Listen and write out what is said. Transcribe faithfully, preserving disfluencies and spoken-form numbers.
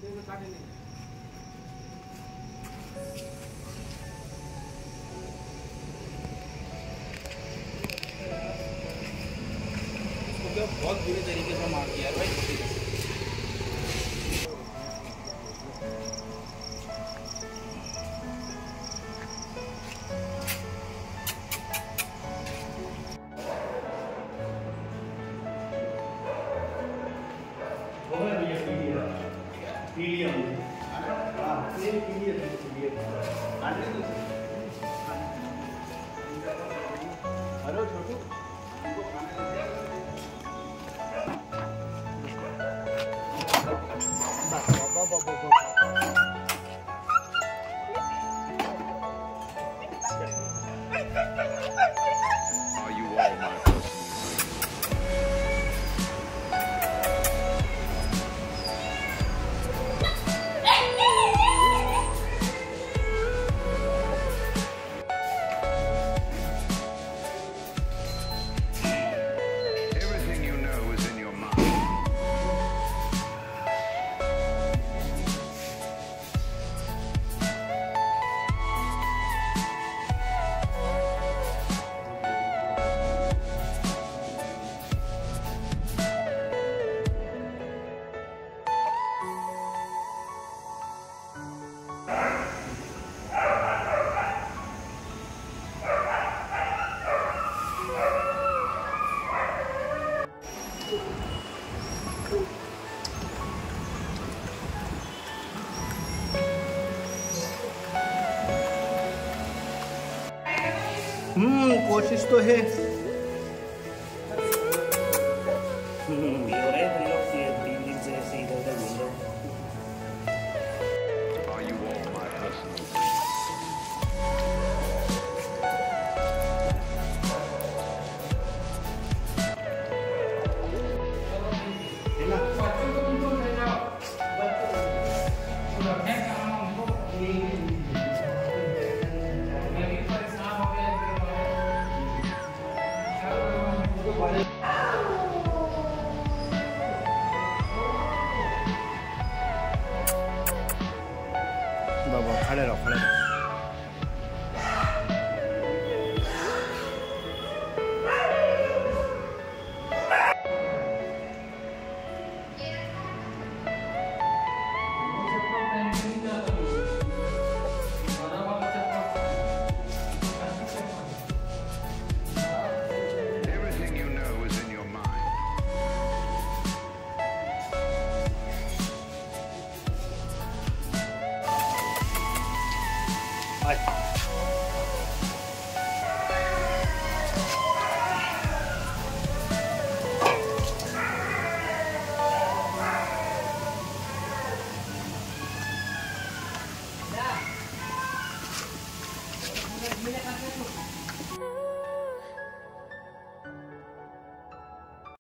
बहुत बुरी तरीके से मार दिया भाई। Hello Chhotu Are you all my personal Everything you know is in your mind. हम्म कोशिश तो है। Are you all my personal बाबा खड़े रहो खड़े रहो।